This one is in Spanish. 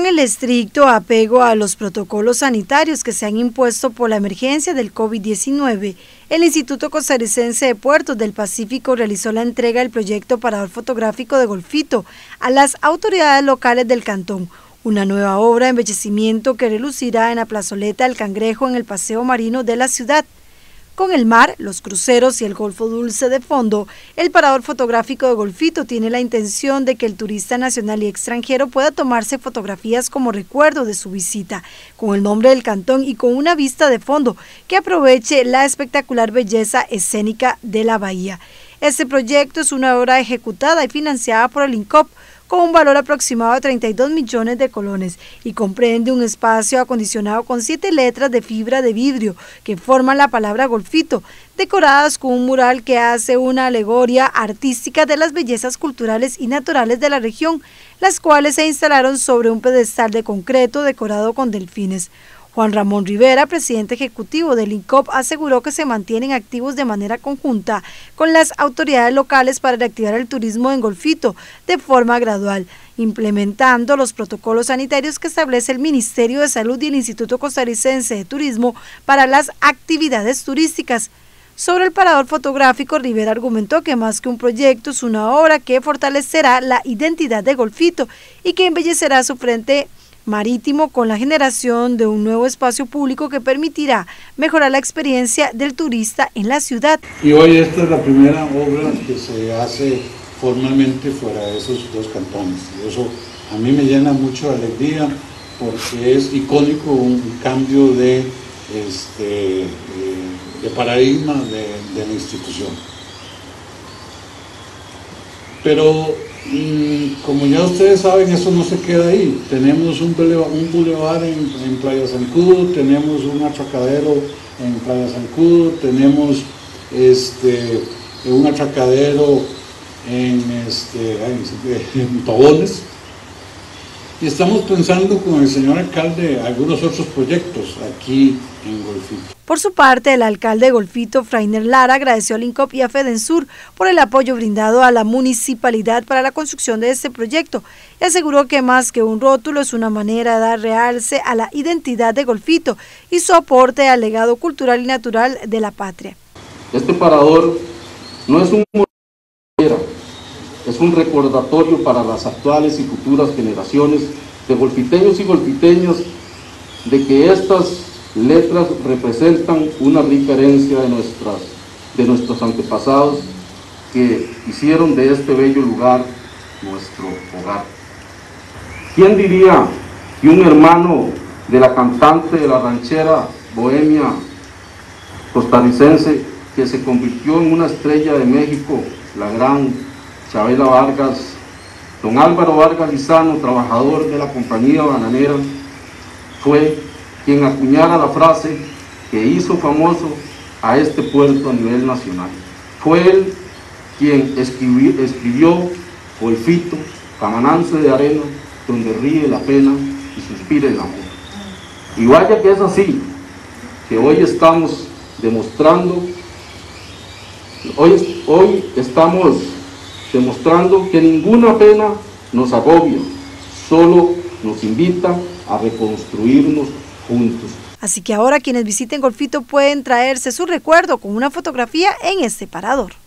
el estricto apego a los protocolos sanitarios que se han impuesto por la emergencia del COVID-19, el Instituto Costarricense de Puertos del Pacífico realizó la entrega del proyecto Parador Fotográfico de Golfito a las autoridades locales del cantón, una nueva obra de embellecimiento que relucirá en la plazoleta del Cangrejo en el paseo marino de la ciudad. Con el mar, los cruceros y el Golfo Dulce de fondo, el Parador Fotográfico de Golfito tiene la intención de que el turista nacional y extranjero pueda tomarse fotografías como recuerdo de su visita, con el nombre del cantón y con una vista de fondo que aproveche la espectacular belleza escénica de la bahía. Este proyecto es una obra ejecutada y financiada por el INCOP, con un valor aproximado de 32 millones de colones y comprende un espacio acondicionado con 7 letras de fibra de vidrio que forman la palabra Golfito, decoradas con un mural que hace una alegoría artística de las bellezas culturales y naturales de la región, las cuales se instalaron sobre un pedestal de concreto decorado con delfines. Juan Ramón Rivera, presidente ejecutivo del INCOP, aseguró que se mantienen activos de manera conjunta con las autoridades locales para reactivar el turismo en Golfito de forma gradual, implementando los protocolos sanitarios que establece el Ministerio de Salud y el Instituto Costarricense de Turismo para las actividades turísticas. Sobre el parador fotográfico, Rivera argumentó que más que un proyecto es una obra que fortalecerá la identidad de Golfito y que embellecerá su frente marítimo con la generación de un nuevo espacio público que permitirá mejorar la experiencia del turista en la ciudad. Y hoy esta es la primera obra que se hace formalmente fuera de esos dos cantones. Y eso a mí me llena mucho de alegría porque es icónico un cambio de paradigma de la institución. Pero como ya ustedes saben, eso no se queda ahí. Tenemos un bulevar en Playa Zancudo, tenemos un atracadero en Playa Zancudo, tenemos un atracadero en Tobones. Y estamos pensando con el señor alcalde algunos otros proyectos aquí en Golfito. Por su parte, el alcalde de Golfito, Frainer Lara, agradeció al INCOP y a Fedensur por el apoyo brindado a la municipalidad para la construcción de este proyecto y aseguró que más que un rótulo es una manera de dar realce a la identidad de Golfito y su aporte al legado cultural y natural de la patria. Este parador no es un es un recordatorio para las actuales y futuras generaciones de golfiteños y golfiteñas de que estas letras representan una rica herencia de nuestros antepasados que hicieron de este bello lugar nuestro hogar. ¿Quién diría que un hermano de la cantante de la ranchera bohemia costarricense que se convirtió en una estrella de México, la gran Chabela Vargas, don Álvaro Vargas Lizano, trabajador de la compañía bananera, fue quien acuñara la frase que hizo famoso a este puerto a nivel nacional? Fue él quien escribió Golfito, camanance de arena, donde ríe la pena y suspira el amor. Y vaya que es así, que hoy estamos demostrando, que ninguna pena nos agobia, solo nos invita a reconstruirnos juntos. Así que ahora quienes visiten Golfito pueden traerse su recuerdo con una fotografía en este parador.